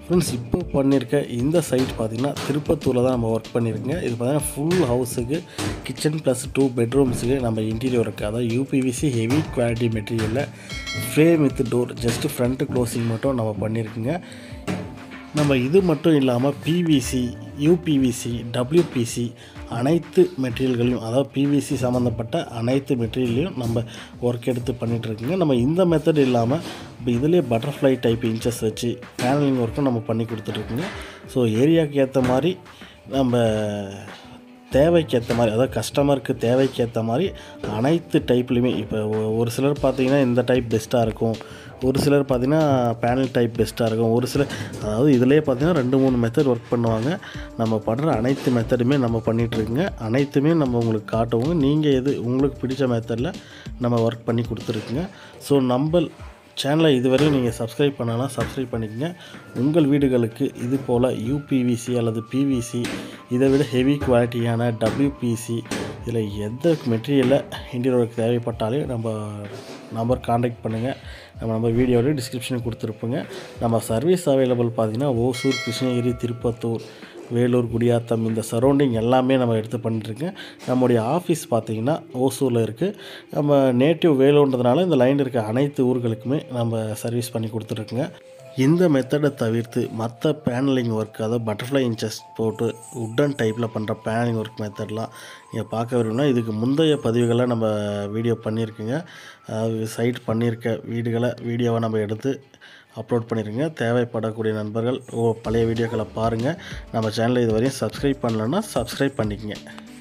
Friends இப்போ பண்ணியிருக்க இந்த சைட் பார்த்திங்கன்னா திருப்பத்தூரில் தான் நம்ம ஒர்க் பண்ணியிருக்கோங்க. இது பார்த்திங்கன்னா ஃபுல் ஹவுஸுக்கு கிச்சன் ப்ளஸ் 2 பெட்ரூம்ஸுக்கு நம்ம இன்டீரியர் ஒர்க், அதாவது யூபிவிசி ஹெவி குவாலிட்டி மெட்டீரியலில் frame with door just front closing மட்டும் நம்ம பண்ணியிருக்குங்க. நம்ம இது மட்டும் இல்லாமல் பிவிசி, யூபிவிசி, டபிள்யூபிசி அனைத்து மெட்டீரியல்களையும், அதாவது பிவிசி சம்மந்தப்பட்ட அனைத்து மெட்டீரியலையும் நம்ம ஒர்க் எடுத்து பண்ணிகிட்ருக்குங்க. நம்ம இந்த மெத்தட் இல்லாமல் இப்போ இதிலே பட்டர்ஃப்ளை டைப் இன்ச்சஸ் வச்சு பேனலிங் ஒர்க்கும் நம்ம பண்ணி கொடுத்துட்ருக்குங்க. ஸோ ஏரியாவுக்கு ஏற்ற மாதிரி நம்ம தேவைக்கு ஏற்ற மாதிரி, அதாவது கஸ்டமருக்கு தேவைக்கு ஏற்ற மாதிரி அனைத்து டைப்லையுமே, இப்போ ஒரு சிலர் பார்த்திங்கன்னா இந்த டைப் பெஸ்ட்டாக இருக்கும், ஒரு சிலர் பார்த்திங்கன்னா பேனல் டைப் பெஸ்ட்டாக இருக்கும், ஒரு சிலர் அதாவது இதிலே பார்த்திங்கன்னா 2-3 மெத்தட் ஒர்க் பண்ணுவாங்க. நம்ம பண்ணுற அனைத்து மெத்தடுமே நம்ம பண்ணிகிட்ருக்குங்க. அனைத்துமே நம்ம உங்களுக்கு காட்டுவோங்க. நீங்கள் எது உங்களுக்கு பிடிச்ச மெத்தடில் நம்ம ஒர்க் பண்ணி கொடுத்துருக்குங்க. ஸோ நம்ம சேனலை இதுவரையும் நீங்கள் சப்ஸ்கிரைப் பண்ணலாம், சப்ஸ்கிரைப் பண்ணிக்கங்க. உங்கள் வீடுகளுக்கு இது போல் யூபிவிசி அல்லது பிவிசி, இதை விட ஹெவி குவாலிட்டியான டபிள்யூபிசி, இதில் எந்த மெட்டீரியலில் இன்டீரியர் ஒர்க் தேவைப்பட்டாலே நம்ம நம்பர் காண்டாக்ட் பண்ணுங்கள். நம்ம வீடியோவில் டிஸ்கிரிப்ஷன் கொடுத்துருப்போங்க. நம்ம சர்வீஸ் அவைலபிள் பார்த்திங்கன்னா ஓசூர், கிருஷ்ணகிரி, திருப்பத்தூர், வேலூர், குடியாத்தம் இந்த சரௌண்டிங் எல்லாமே நம்ம எடுத்து பண்ணிட்டுருக்கேன். நம்முடைய ஆஃபீஸ் பார்த்திங்கன்னா ஓசூரில் இருக்குது. நம்ம நேட்டிவ் வேலூர்ன்றதுனால இந்த லைன் இருக்க அனைத்து ஊர்களுக்குமே நம்ம சர்வீஸ் பண்ணி கொடுத்துட்ருக்குங்க. இந்த மெத்தடை தவிர்த்து மற்ற பேனலிங் ஒர்க், அதாவது பட்டர்ஃப்ளை இன்ச்சஸ் போட்டு உட்டன் டைப்பில் பண்ணுற பேனலிங் ஒர்க் மெத்தட்லாம் நீங்கள் பார்க்க விரும்பினா இதுக்கு முந்தைய பதிவுகளை நம்ம வீடியோ பண்ணியிருக்குங்க. அதாவது சைட் பண்ணியிருக்க வீடியோவை நம்ம எடுத்து அப்லோட் பண்ணிடுங்க. தேவைப்படக்கூடிய நண்பர்கள் பழைய வீடியோக்களை பாருங்கள். நம்ம சேனலை இதுவரையும் சப்ஸ்கிரைப் பண்ணலைன்னா சப்ஸ்கிரைப் பண்ணிக்கங்க.